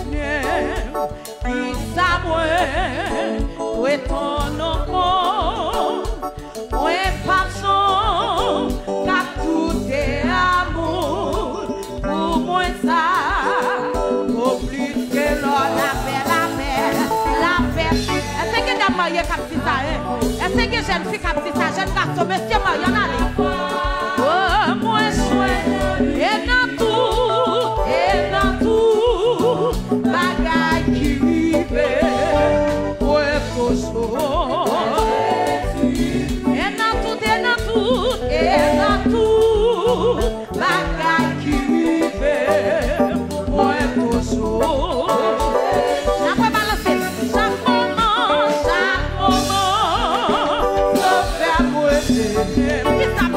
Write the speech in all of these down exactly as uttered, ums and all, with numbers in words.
qui ça moi, ouais ton nom, ouais façon, car tout est amour, pour moi ça, au plus que l'on la paix, la paix, la paix. Est-ce que dame mariée qui a dit ça, hein? Est-ce que jeune fille qui a dit ça, jeune garçon, monsieur marié, on allait. Oh, moi souhaite, et dans tout, et dans tout, bagaille qui vive, ouais, poso. Et dans tout, et dans tout, et dans tout, bagaille qui vive, ouais, poso. La fois balancer, chaque moment, chaque moment, ça fait moi aimer.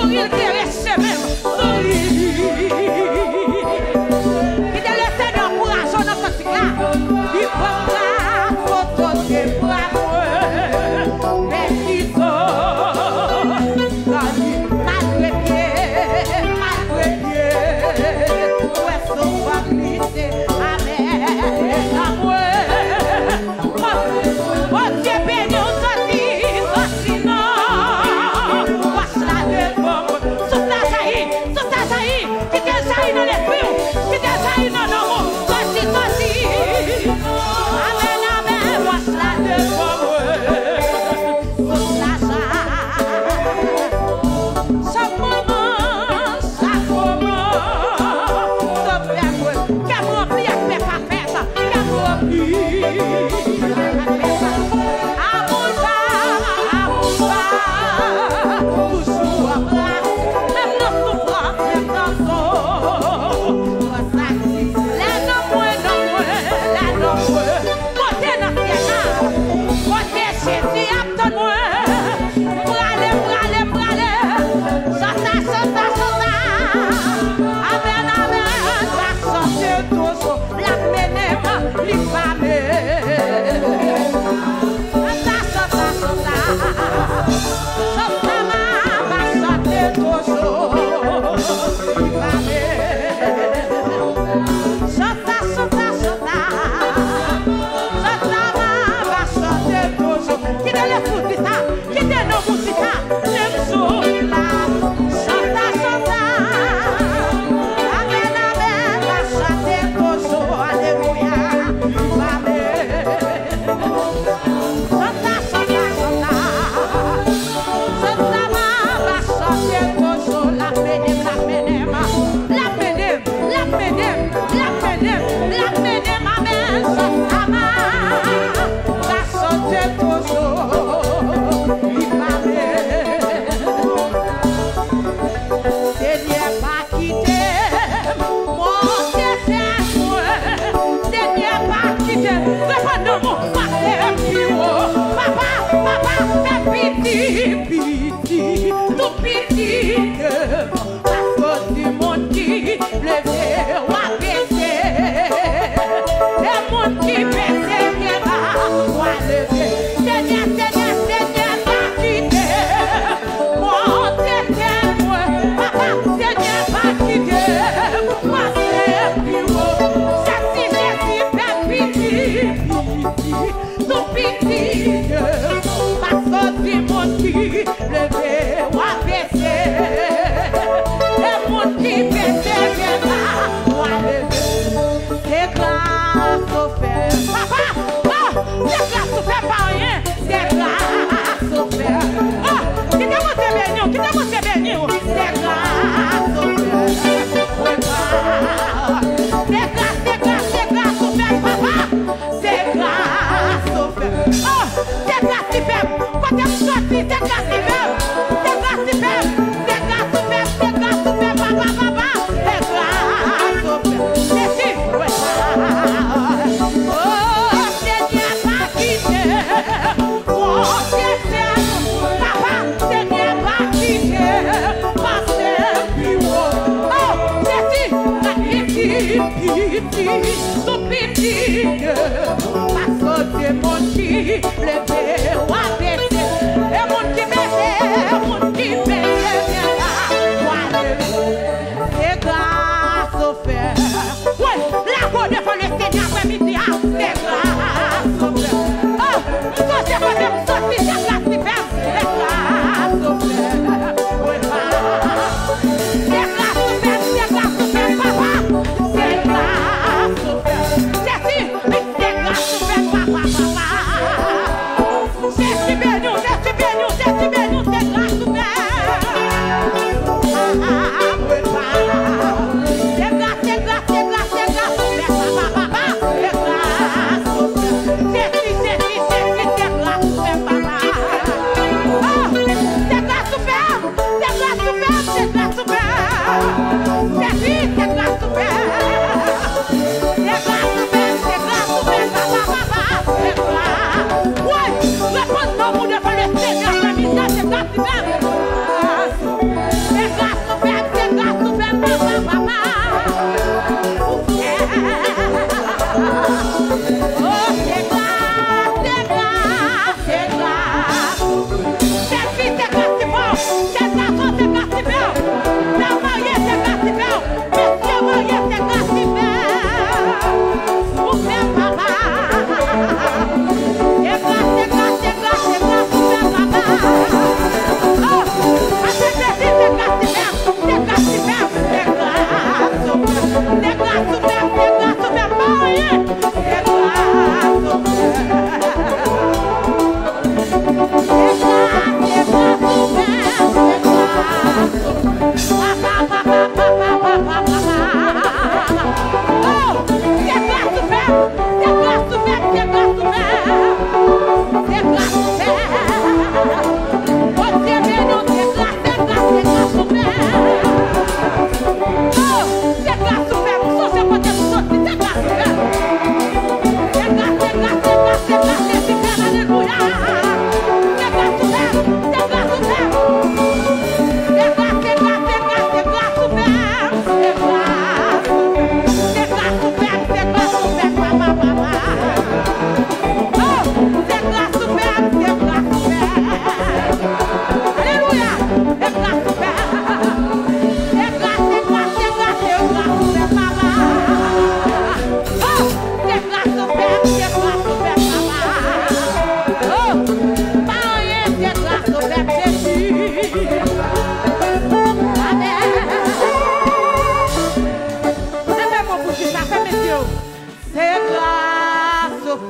sourire intéressé même. Sourire. Qui te laisse dans le courage dans ce cas. Il prendra photo de bras. Mais qui sont. Malgré pied, malgré pied. Où est-ce qu'on va glisser? Amen. Oh Dieu béni, on se dit, voici non. Voici la devant. Sous ta saillie, sous ta saillie. Qui te saillie dans l'esprit, qui te saillie dans l'amour. Voici, voici. Amen, amen. Voici la devant. Sous la saillie. Chaque moment, chaque moment. Sauf faire qu'à me remplir, mais pas faire. Qu'à me remplir. Yes,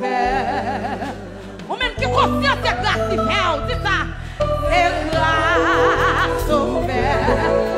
fait. Ou même qui conscience c'est grâce qui fait, c'est ça. C'est grâce au fait.